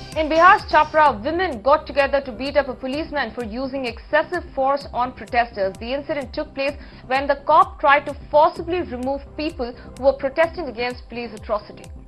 In Bihar's Chhapra, women got together to beat up a policeman for using excessive force on protesters. The incident took place when the cop tried to forcibly remove people who were protesting against police atrocity.